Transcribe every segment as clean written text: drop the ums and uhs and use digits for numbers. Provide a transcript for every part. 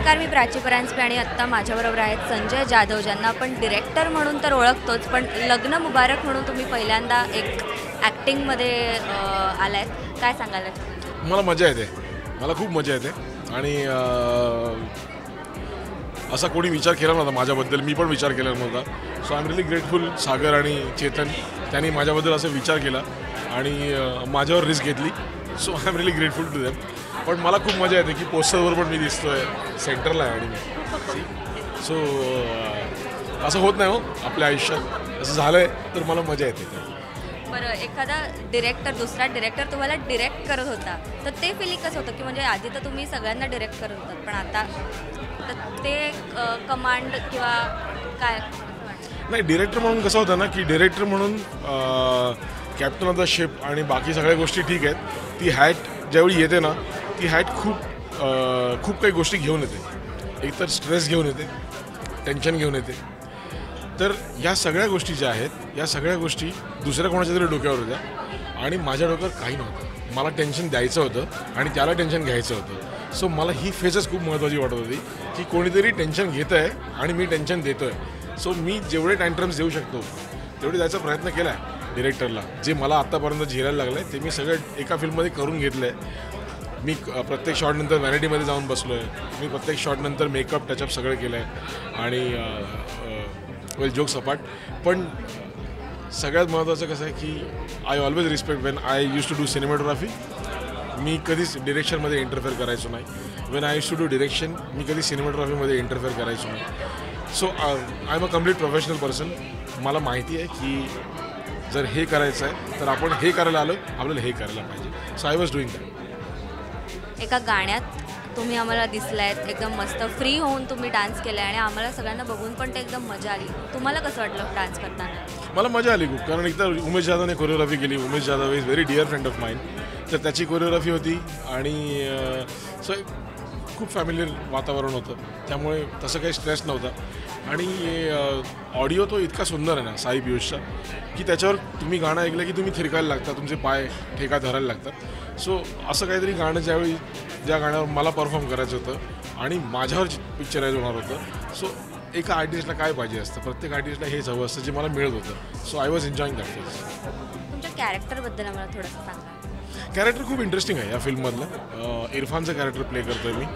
नमस्कार, मी प्राची परांजपे आणि आत्ता माझ्याबरोबर आहेत संजय जाधव, ज्यांना आपण डिरेक्टर म्हणून तर ओळखतोच, पण लग्न मुबारक म्हणून तुम्ही पहिल्यांदा एक ॲक्टिंगमध्ये आलात. काय सांगाल? मला मजा येते, मला खूप मजा येते आणि असा कोणी विचार केला नव्हता माझ्याबद्दल, मी पण विचार केला नव्हता. So I am really grateful Sagar आणि चेतन, त्यांनी माझ्याबद्दल असं विचार केला आणि माझ्यावर रिस्क घेतली. So I am really grateful to them. पण मला खूप मजा येते की पोस्टरवर पण मी दिसतोय, सेंटरला आहे आणि मी. सो असं होत नाही हो आपल्या आयुष्यात, असं झालं आहे तर मला मजा येते. बरं, एखादा डिरेक्टर, दुसरा डिरेक्टर तुम्हाला डिरेक्ट करत होता, तर ते फिलिंग कसं होतं की म्हणजे आधी तर तुम्ही सगळ्यांना डिरेक्ट करत होतात, पण आता तर ते कमांड किंवा काय? नाही, डिरेक्टर म्हणून कसं होतं ना की डिरेक्टर म्हणून कॅप्टन ऑफ द शिप आणि बाकी सगळ्या गोष्टी ठीक आहेत. ती हॅट ज्यावेळी येते ना, ती हॅट खूप काही गोष्टी घेऊन येते. एकतर स्ट्रेस घेऊन येते, टेन्शन घेऊन येते. तर या सगळ्या गोष्टी ज्या आहेत, या सगळ्या गोष्टी दुसऱ्या कोणाच्या तरी डोक्यावर होत्या आणि माझ्या डोक्यावर काही नव्हतं. मला टेन्शन द्यायचं होतं आणि त्याला टेन्शन घ्यायचं होतं. सो मला ही फेजच खूप महत्त्वाची वाटत होती की कोणीतरी टेन्शन घेतं आहे आणि मी टेन्शन देतो आहे. सो मी जेवढे टँट्रम्स देऊ शकतो तेवढे द्यायचा प्रयत्न केला आहे डिरेक्टरला. जे मला आत्तापर्यंत झेलायला लागलं आहे ते मी सगळं एका फिल्ममध्ये करून घेतलं आहे. मी प्रत्येक शॉटनंतर व्हॅनिटीमध्ये जाऊन बसलो आहे. मी प्रत्येक शॉटनंतर मेकअप टचअप सगळं केलं आहे आणि वेल जोक्स अपार्ट. पण सगळ्यात महत्त्वाचं कसं आहे की I always respect when I used to do cinematography. मी कधीच डिरेक्शनमध्ये इंटरफेअर करायचो नाही. When I used to do direction, मी कधी सिनेमॅटोग्राफीमध्ये इंटरफेअर करायचो नाही. So I am a complete professional person. मला माहिती आहे की जर हे करायचं आहे तर आपण हे करायला आलो, आपल्याला हे करायला पाहिजे. So I was doing that. एका गाण्यात तुम्ही आम्हाला दिसलायत, एकदम मस्त फ्री होऊन तुम्ही डान्स केला आहे आणि आम्हाला सगळ्यांना बघून पण ते एकदम मजा आली. तुम्हाला कसं वाटलं डान्स करताना? मला मजा आली खूप, कारण एकदा उमेश जाधवने कोरिओग्राफी केली. Umesh Jadhav is very dear friend of mind. तर त्याची कोरिओग्राफी होती आणि सो खूप फॅमिलियर वातावरण होतं, त्यामुळे तसं काही स्ट्रेस नव्हता. आणि ऑडिओ तो इतका सुंदर आहे ना साई पियुषचा, की त्याच्यावर तुम्ही गाणं ऐकलं की तुम्ही थिरकायला लागता, तुमचे पाय ठेका धरायला लागतात. सो असं काहीतरी गाणं ज्यावेळी ज्या गाण्यावर मला परफॉर्म करायचं होतं आणि माझ्यावर पिक्चराईज होणार होतं. सो एका आर्टिस्टला काय पाहिजे असतं, प्रत्येक आर्टिस्टला हेच हवं असतं जे मला मिळत होतं. So I was enjoying that phase. तुमच्या कॅरेक्टरबद्दल आम्हाला थोडंसं सांगा. कॅरेक्टर खूप इंटरेस्टिंग आहे या फिल्ममधलं. इरफानचं कॅरेक्टर प्ले करतो आहे मी.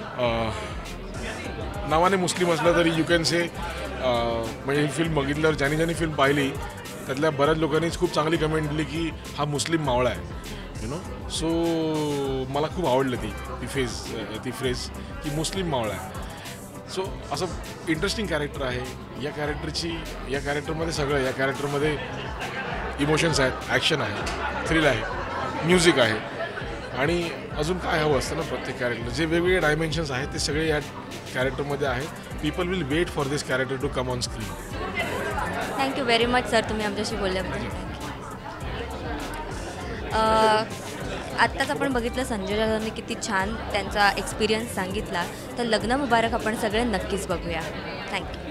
नावाने मुस्लिम असलं तरी यू कॅन से म्हणजे ही फिल्म बघितल्यावर ज्यांनी फिल्म पाहिली त्यातल्या बऱ्याच लोकांनीच खूप चांगली कमेंट दिली की हा मुस्लिम मावळा आहे, यु नो. सो मला खूप आवडलं ती फ्रेज की मुस्लिम मावळा आहे. सो असं इंटरेस्टिंग कॅरेक्टर आहे. या कॅरेक्टरमध्ये सगळं, या कॅरेक्टरमध्ये इमोशन्स आहेत, ॲक्शन आहे, थ्रिल आहे, म्युझिक आहे आणि अजून काय हवं असतं ना प्रत्येक कॅरेक्टर. जे वेगवेगळे डायमेन्शन्स आहेत ते सगळे या कॅरेक्टरमध्ये आहेत. People will wait for this character to come on screen. Thank you very much sir, तुम्ही आमच्याशी बोलल्याबद्दल. आत्ताच आपण बघितलं संजय जाधवने किती छान त्यांचा एक्सपिरियन्स सांगितला. तर लग्न मुबारक आपण सगळे नक्कीच बघूया. थँक्यू.